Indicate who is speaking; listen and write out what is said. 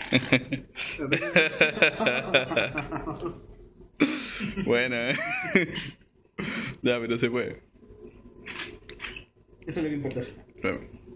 Speaker 1: Buena, Ya, pero se puede.
Speaker 2: Eso es lo que importa.
Speaker 1: Claro.